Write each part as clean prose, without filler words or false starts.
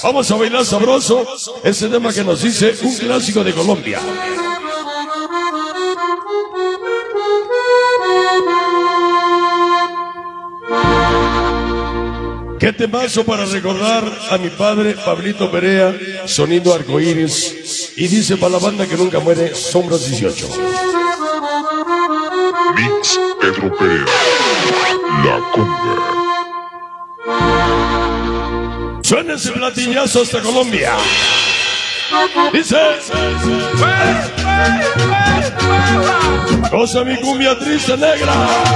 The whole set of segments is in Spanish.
Vamos a bailar sabroso ese tema que nos dice un clásico de Colombia. ¿Qué temazo para recordar a mi padre Pablito Perea, sonido arcoíris? Y dice para la banda que nunca muere, Sombras 18. Mix Pedro Perea, La Cumbia. Suena ese platillazo hasta Colombia. Dice: goza mi cumbia triste negra.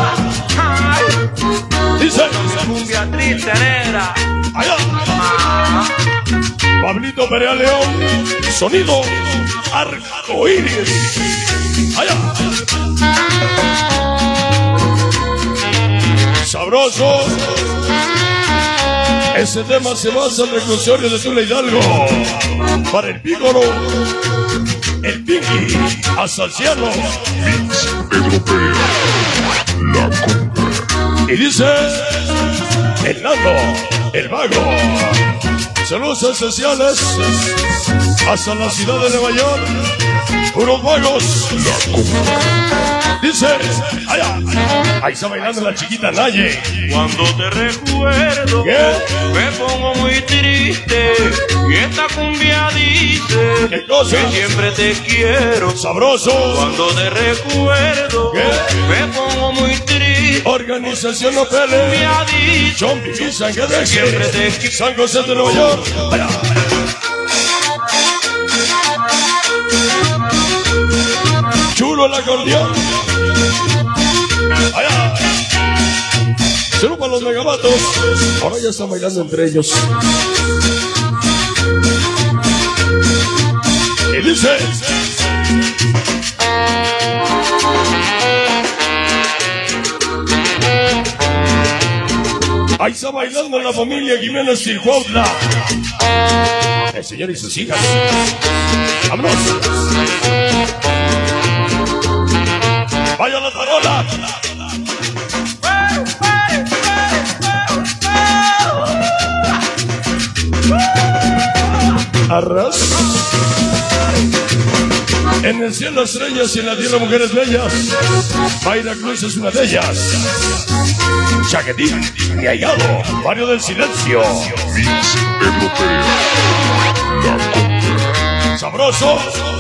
Dice: cumbia triste negra. Allá. Pablito Perea León, sonido arcoíris. Allá. Sabroso. Ese tema se basa en el reclusorio de Tula Hidalgo. Para el pícoro, el Pinky, Asalciano. Mix Pedro Perea, La Cumbia. Y dice: el Nando, el Vago. Saludos especiales hasta la ciudad de Nueva York. Puros vagos. La Cumbia. Dice: allá. Ahí está bailando la chiquita Naye. Cuando te recuerdo, ¿Qué? me pongo muy triste. Y esta cumbia dice: ¿Qué cosa? que siempre te quiero. Sabroso. Cuando te recuerdo, ¿Qué? me pongo muy triste. Organización No Me Pele. ha dicho John Bibi San que siempre te quiero. San José de Nueva York. Allá. Chulo el acordeón. Allá. Saludos para los megabatos. Ahora ya están bailando entre ellos. Y dice: ahí está bailando la familia Jiménez Circuautla. El señor y sus hijas. ¡Vámonos! ¡Vaya la tarola! Arras. En el cielo estrellas y en la tierra mujeres bellas. Mayra Cruz es una de ellas. Chaquetín, mi ahijado, Barrio del Silencio. Mix Pedro Perea, La Cumbia. Sabroso.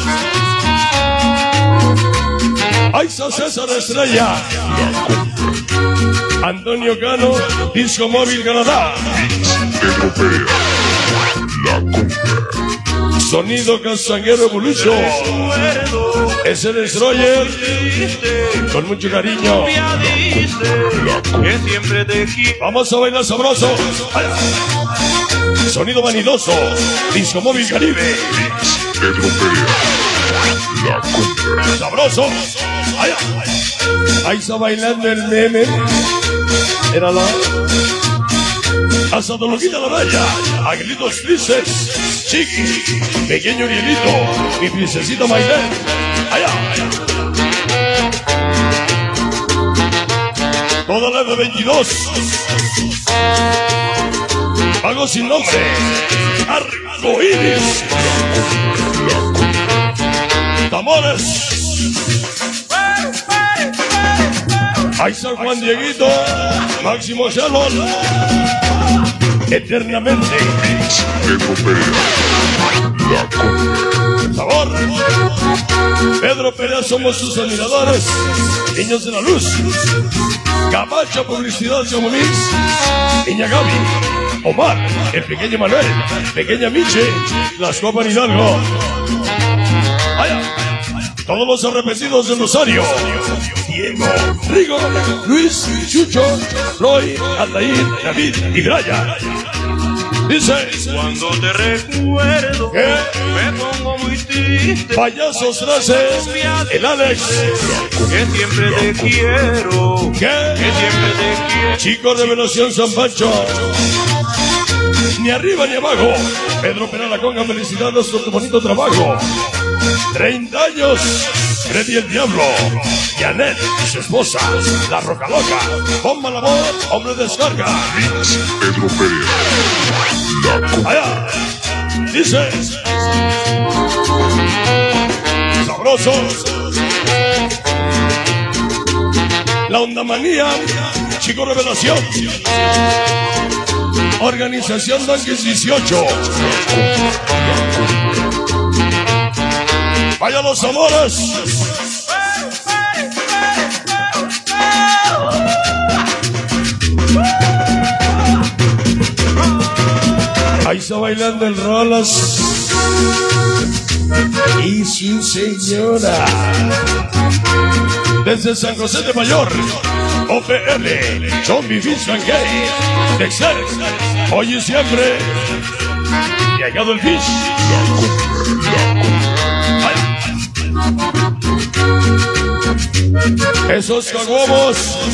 Ahí está César Estrella. La Cumbia. Antonio Cano, Disco Móvil Canadá. Mix Pedro Perea, La Cumbia. Sonido Castanguero Evolution. Es el Destroyer. Con mucho cariño. Que siempre te quiero. Vamos a bailar sabroso. Allá. Sonido vanidoso. Disco Móvil Caribe. Mix Pedro Perea, La Cumbia. Sabroso. Allá. Ahí está bailando el meme. Era la. Hasta Dolorita la Raya. Aguilitos Felices. Chiqui. Pequeño Urielito. Mi princesita Maylén. Allá. Toda la F22. Pago sin nombre. Arcoíris. Tamores. Ahí San Juan Dieguito. Máximo Shalom. Eternamente. Mix Pedro Perea, La Cumbia. Sabor. Pedro Perea, somos sus admiradores. Niños de la Luz. Camacha Publicidad Chomomix. Niña Gaby. Omar. El pequeño Manuel. Pequeña Miche. Las Copas Hidalgo. Allá. Todos los arrepentidos del Rosario. Diego, Rigo, Luis, Chucho, Floyd, Aldair, David y Brian. Dice: Cuando te recuerdo, ¿qué? me pongo muy triste. Payasos 13, el Alex. Que siempre te quiero. ¿Qué? Que siempre te quiero. Chico Revelación San Pancho. Ni arriba ni abajo. Pedro Perea La Conga, felicidades por tu bonito trabajo. 30 años. Freddy el Diablo. Janet y su esposa. La Roca Loca. Bomba la voz. Hombre descarga. Mix Pedro Perea, La Cumbia. Allá. Dice sabroso. La Onda Manía, Chico Revelación. Organización Donkeys 18. Vaya los amores. Ahí está bailando el Rolas y su señora. Desde San José de Mayor, OPL, Zombie Fish and Gay, Texas, hoy y siempre, llegado el Fish. Esos caguamos.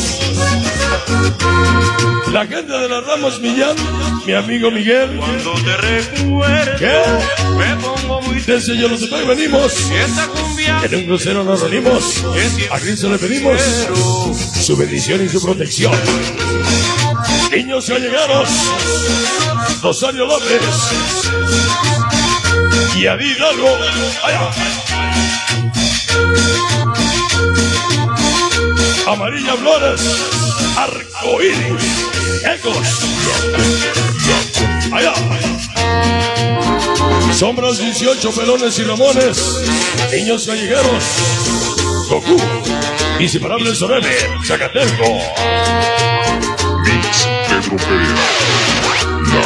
La gente de las Ramos Millán, mi amigo Miguel. Cuando te recuerdo, ¿qué? Me pongo muy Desde Yolotepec venimos. Esta cumbia En un crucero nos reunimos. A Cristo le pedimos su bendición y su protección. Niños gallegaros, Rosario López y Adi Hidalgo. Allá. Amarilla Flores, Arcoíris, Ecos. Allá. Sombras 18, Pelones y Ramones, Niños Callejeros, Goku, Inseparable Sorene, Zacateco. Mix Pedro Perea, La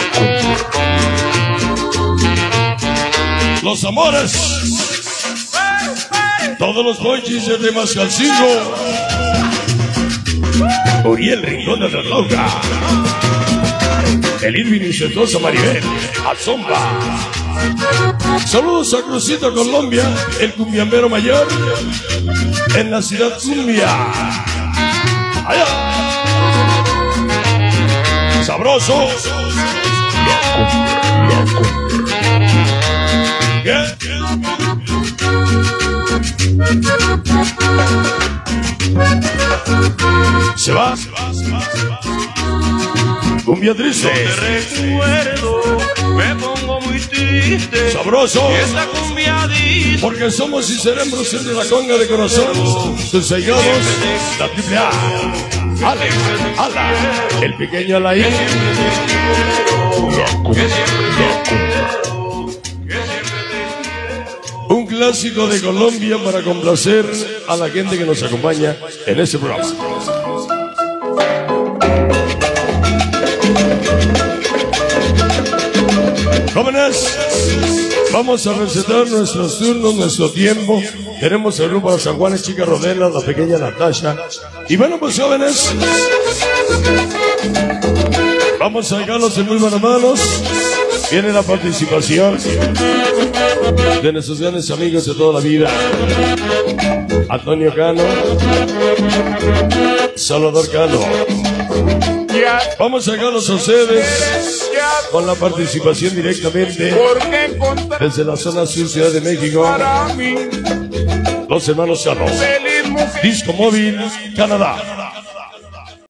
Cumbia. Los Amores, todos los ponchis de Mascalcingo, Uriel Rincón de Relauga, el Irving y su esposa Maribel, Azomba. Saludos a Crucito, Colombia, el cumbiambero mayor, en la ciudad cumbia. Allá. Sabroso. La Cumbia. ¿Qué? Se va. Cumbia triste. te recuerdo, me pongo muy triste. Sabroso. Esta cumbia dice Porque somos y seremos el de la conga de corazón. Sus allegados, la triple A. Ale, Ala, el pequeño Alain. La Cumbia. La Cumbia. Un clásico de Colombia para complacer a la gente que nos acompaña en este programa. Jóvenes, vamos a recetar nuestros turnos, nuestro tiempo. Tenemos el grupo de San Juan, Chica Rodela, la pequeña Natasha. Y bueno, pues jóvenes, vamos a dejarlos en muy buenas manos. Viene la participación de nuestros grandes amigos de toda la vida. Antonio Cano, Salvador Cano. Vamos a dejarlos a ustedes con la participación directamente desde la zona sur, Ciudad de México. Los hermanos Cano, Disco Móvil, Canadá.